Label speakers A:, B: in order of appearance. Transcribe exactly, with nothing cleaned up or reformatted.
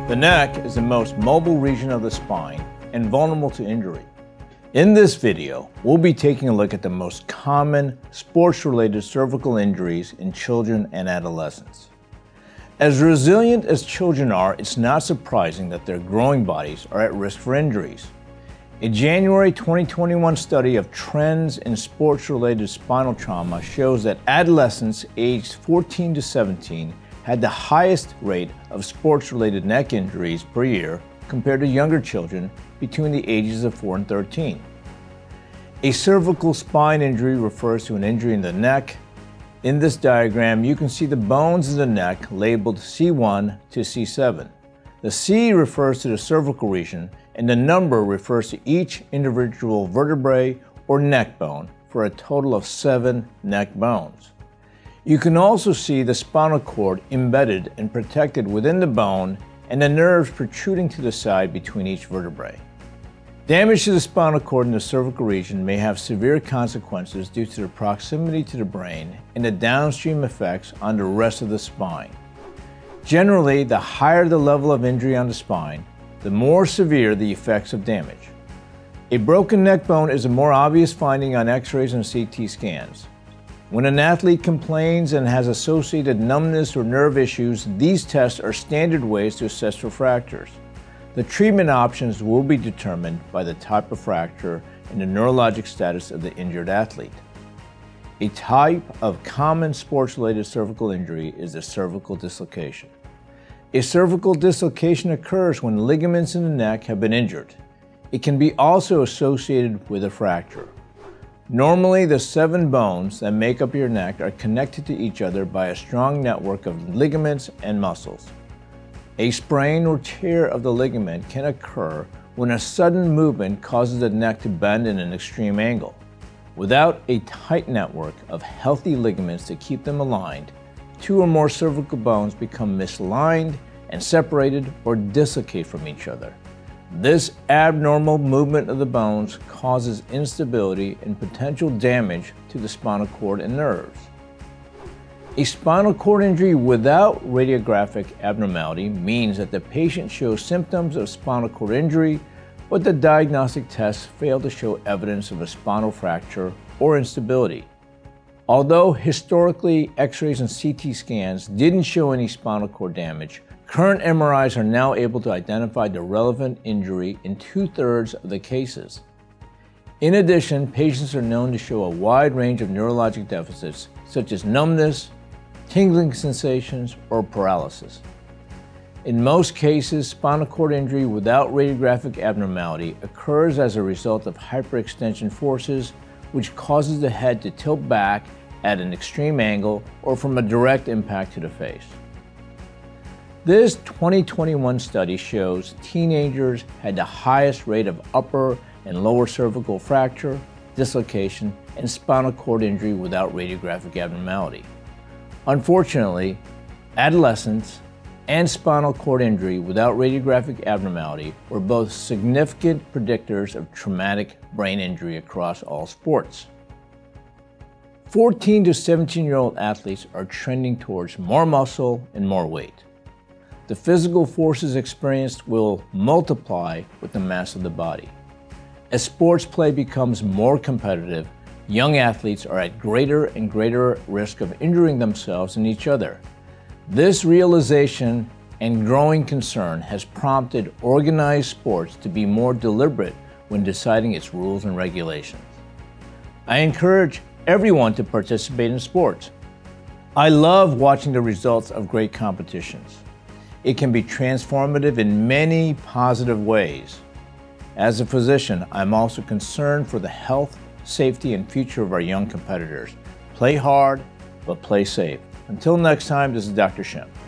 A: The neck is the most mobile region of the spine and vulnerable to injury. In this video, we'll be taking a look at the most common sports-related cervical injuries in children and adolescents. As resilient as children are, it's not surprising that their growing bodies are at risk for injuries. A January twenty twenty-one study of trends in sports-related spinal trauma shows that adolescents aged fourteen to seventeen had the highest rate of sports-related neck injuries per year compared to younger children between the ages of four and thirteen. A cervical spine injury refers to an injury in the neck. In this diagram, you can see the bones in the neck labeled C one to C seven. The C refers to the cervical region, and the number refers to each individual vertebrae or neck bone for a total of seven neck bones. You can also see the spinal cord embedded and protected within the bone and the nerves protruding to the side between each vertebrae. Damage to the spinal cord in the cervical region may have severe consequences due to the proximity to the brain and the downstream effects on the rest of the spine. Generally, the higher the level of injury on the spine, the more severe the effects of damage. A broken neck bone is a more obvious finding on X-rays and C T scans. When an athlete complains and has associated numbness or nerve issues, these tests are standard ways to assess for fractures. The treatment options will be determined by the type of fracture and the neurologic status of the injured athlete. A type of common sports-related cervical injury is the cervical dislocation. A cervical dislocation occurs when ligaments in the neck have been injured. It can be also associated with a fracture. Normally, the seven bones that make up your neck are connected to each other by a strong network of ligaments and muscles. A sprain or tear of the ligament can occur when a sudden movement causes the neck to bend in an extreme angle. Without a tight network of healthy ligaments to keep them aligned, two or more cervical bones become misaligned and separated or dislocate from each other. This abnormal movement of the bones causes instability and potential damage to the spinal cord and nerves. A spinal cord injury without radiographic abnormality means that the patient shows symptoms of spinal cord injury, but the diagnostic tests fail to show evidence of a spinal fracture or instability. Although historically X-rays and C T scans didn't show any spinal cord damage, current M R Is are now able to identify the relevant injury in two-thirds of the cases. In addition, patients are known to show a wide range of neurologic deficits such as numbness, tingling sensations, or paralysis. In most cases, spinal cord injury without radiographic abnormality occurs as a result of hyperextension forces, which causes the head to tilt back at an extreme angle or from a direct impact to the face. This twenty twenty-one study shows teenagers had the highest rate of upper and lower cervical fracture, dislocation, and spinal cord injury without radiographic abnormality. Unfortunately, adolescents and spinal cord injury without radiographic abnormality were both significant predictors of traumatic brain injury across all sports. fourteen to seventeen-year-old athletes are trending towards more muscle and more weight. The physical forces experienced will multiply with the mass of the body. As sports play becomes more competitive, young athletes are at greater and greater risk of injuring themselves and each other. This realization and growing concern has prompted organized sports to be more deliberate when deciding its rules and regulations. I encourage everyone to participate in sports. I love watching the results of great competitions. It can be transformative in many positive ways. As a physician, I'm also concerned for the health, safety, and future of our young competitors. Play hard, but play safe. Until next time, this is Doctor Shim.